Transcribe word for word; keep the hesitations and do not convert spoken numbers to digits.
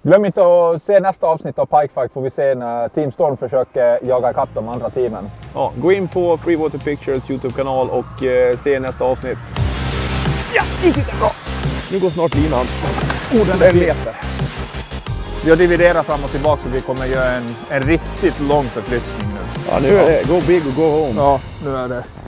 Glöm inte att se nästa avsnitt av Pike Fight, får vi se när Team Storm försöker jaga ikapp de andra teamen. Ja, gå in på Freewater Pictures YouTube-kanal och eh, se nästa avsnitt. Ja, det sitter bra! Nu går snart linan. Oh, den är leter. Vi har dividerat fram och tillbaka så vi kommer göra en, en riktigt lång förflyttning nu. Ja, nu är det go big och go home. Ja, nu är det.